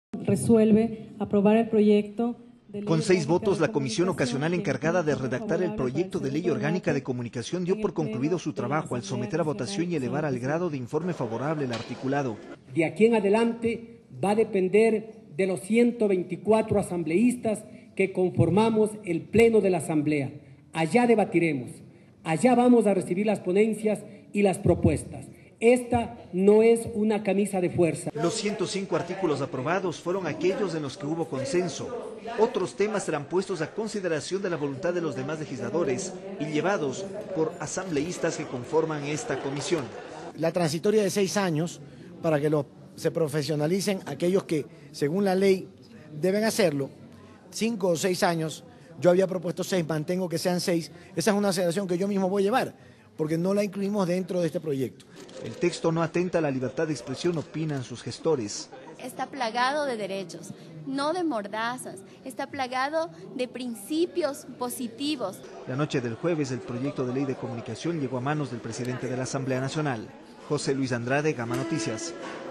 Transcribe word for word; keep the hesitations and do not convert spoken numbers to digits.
Resuelve aprobar el proyecto de ley Con seis orgánica votos, de la comisión ocasional comunicación, encargada de que informe redactar el favorable proyecto para de el ley segundo orgánica de debate comunicación en dio el por concluido Pleno su de la trabajo al Asamblea someter a votación y Nacional, elevar al señor grado de informe favorable el articulado. De aquí en adelante va a depender de los ciento veinticuatro asambleístas que conformamos el Pleno de la Asamblea. Allá debatiremos, allá vamos a recibir las ponencias y las propuestas. Esta no es una camisa de fuerza. Los ciento cinco artículos aprobados fueron aquellos en los que hubo consenso. Otros temas serán puestos a consideración de la voluntad de los demás legisladores y llevados por asambleístas que conforman esta comisión. La transitoria de seis años para que los, se profesionalicen aquellos que, según la ley, deben hacerlo. Cinco o seis años, yo había propuesto seis, mantengo que sean seis. Esa es una aceleración que yo mismo voy a llevar, porque no la incluimos dentro de este proyecto. El texto no atenta a la libertad de expresión, opinan sus gestores. Está plagado de derechos, no de mordazas, está plagado de principios positivos. La noche del jueves, el proyecto de ley de comunicación llegó a manos del presidente de la Asamblea Nacional, José Luis Andrade, Gama Noticias.